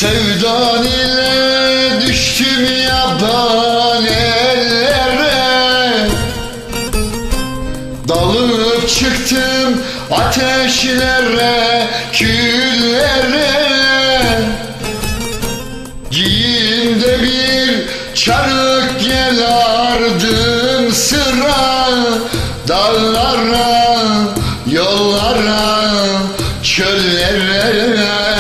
Sevdan ile düştüm yaban ellere, dalıp çıktım ateşlere, küllere. Giyimde bir çarık gel ardım sıra, dağlara, yollara, çöllere.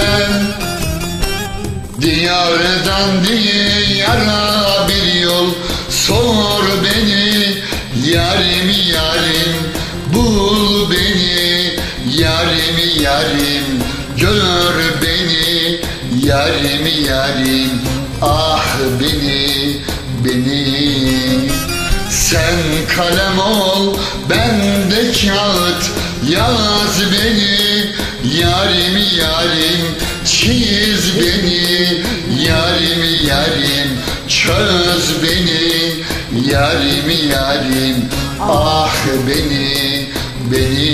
Diyardan diyara bir yol sor beni, yarim yarim bul beni, yarim yarim gör beni, yarim yarim ah beni, beni. Sen kalem ol ben de kağıt, yaz beni, yarim yarim çiz beni, yarim yarim çöz beni, yarim yarim ah beni, beni.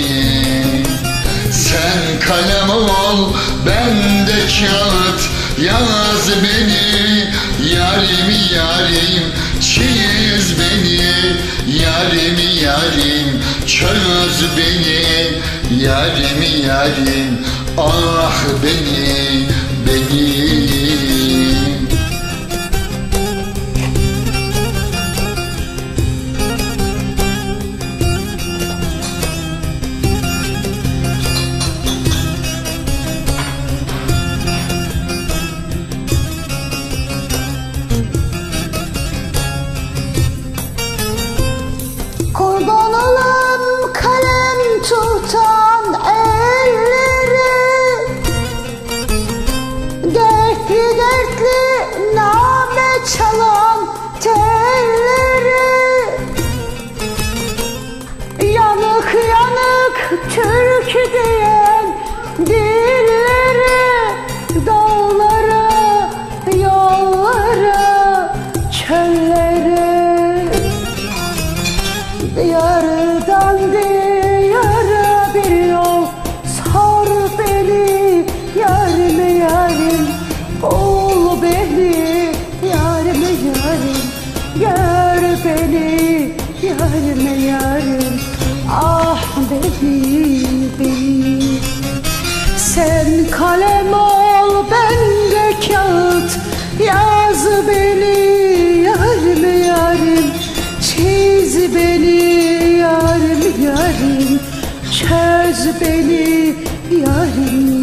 Sen kalem ol ben de kağıt, yaz beni, yarim yarim çiz beni, yarim yarim çöz beni, yarim yarim ah beni, beni. Kurban olam kalem tutan ellere, dertli dertli name çalan tellere. Yanık yanık türkü diyen dillere, dağlara, yollara, çöllere. Diyardan diyara bir yol sor beni, yarim yarim bul beni, yarim yarim gör beni, yarim yarim ah beni, beni. Sen kalem ol ben de kağıt, yaz beni, yarim yarim çiz beni, yarim yarim çöz beni, yarim